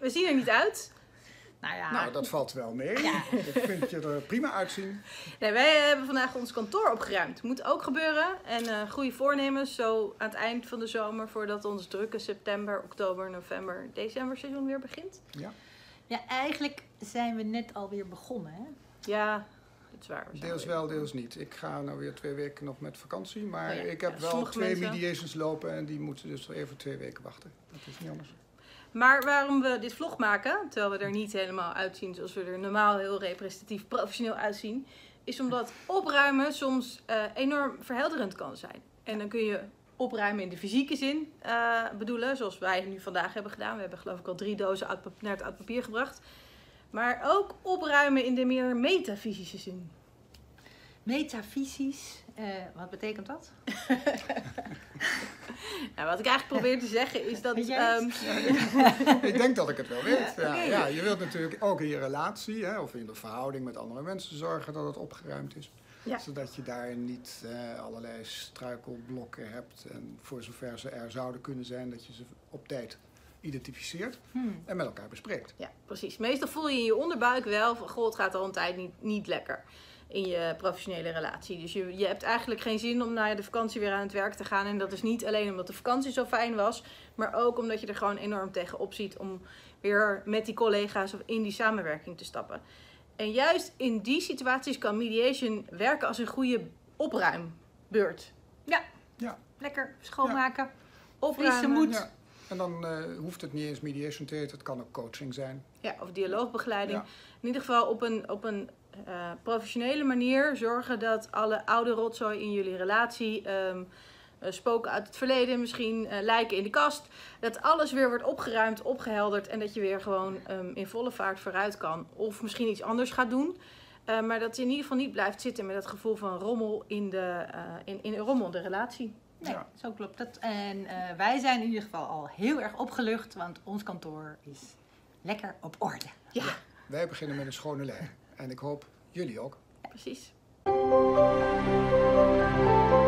we zien er niet uit. Nou ja. Nou, dat valt wel mee. Ja. Ik vind je er prima uitzien. Nee, wij hebben vandaag ons kantoor opgeruimd. Moet ook gebeuren. En goede voornemens zo aan het eind van de zomer, voordat ons drukke september, oktober, november, december seizoen weer begint. Ja. Ja, eigenlijk zijn we net alweer begonnen, hè? Ja, het is waar. Deels wel, deels niet. Ik ga nou weer 2 weken nog met vakantie. Maar Oh ja, ik heb wel sommige 2 mensen mediations lopen en die moeten dus even 2 weken wachten. Dat is niet anders. Maar waarom we dit vlog maken, terwijl we er niet helemaal uitzien zoals we er normaal heel representatief professioneel uitzien, is omdat opruimen soms enorm verhelderend kan zijn. En dan kun je opruimen in de fysieke zin bedoelen, zoals wij nu vandaag hebben gedaan. We hebben geloof ik al 3 dozen naar het oud papier gebracht. Maar ook opruimen in de meer metafysische zin. Metafysisch, wat betekent dat? Nou, wat ik eigenlijk probeer te zeggen is dat... Weet jij het? Ik denk dat ik het wel weet. Ja, oké. ja, je wilt natuurlijk ook in je relatie, hè, of in de verhouding met andere mensen zorgen dat het opgeruimd is. Ja. Zodat je daar niet allerlei struikelblokken hebt. En voor zover ze er zouden kunnen zijn, dat je ze op tijd identificeert en met elkaar bespreekt. Ja, precies. Meestal voel je in je onderbuik wel van, goh, het gaat al een tijd niet lekker in je professionele relatie. Dus je hebt eigenlijk geen zin om na de vakantie weer aan het werk te gaan. En dat is niet alleen omdat de vakantie zo fijn was, maar ook omdat je er gewoon enorm tegenop ziet om weer met die collega's of in die samenwerking te stappen. En juist in die situaties kan mediation werken als een goede opruimbeurt. Ja, lekker schoonmaken. Opruimen. Frisse moed. Ja. En dan hoeft het niet eens mediation te heten, het kan ook coaching zijn. Ja, of dialoogbegeleiding. Ja. In ieder geval op een professionele manier zorgen dat alle oude rotzooi in jullie relatie, spoken uit het verleden, misschien lijken in de kast, dat alles weer wordt opgeruimd, opgehelderd en dat je weer gewoon in volle vaart vooruit kan. Of misschien iets anders gaat doen. Maar dat je in ieder geval niet blijft zitten met het gevoel van rommel in de relatie. Nee, Ja. zo klopt het. En wij zijn in ieder geval al heel erg opgelucht, want ons kantoor is lekker op orde. Ja, Wij beginnen met een schone lei. En ik hoop jullie ook. precies.